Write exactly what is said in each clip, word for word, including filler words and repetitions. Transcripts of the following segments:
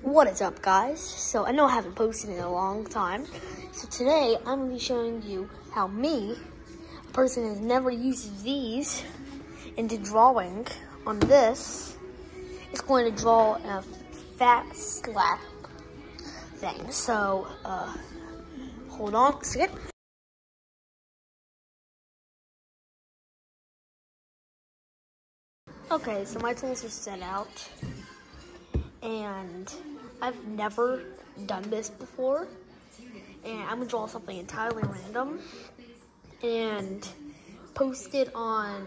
What is up, guys? So I know I haven't posted in a long time. So today I'm going to be showing you how me, a person who has never used these into drawing on this, is going to draw a fat slap thing. So uh, hold on a second. Okay, so my tools are set out, and I've never done this before, and I'm gonna draw something entirely random and post it on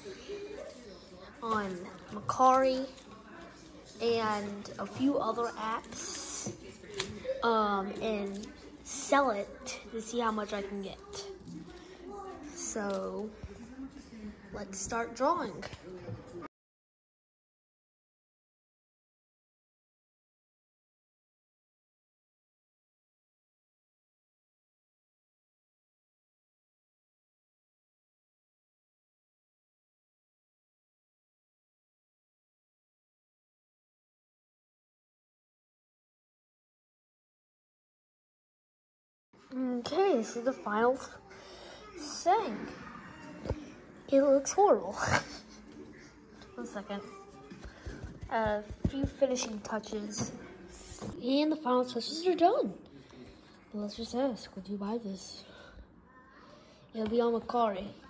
on Mercari and a few other apps, um, and sell it to see how much I can get. So let's start drawing. Okay, this is the final thing. It looks horrible. One second. A few finishing touches, and the final touches are done. But let's just ask, would you buy this? It'll be on Mercari.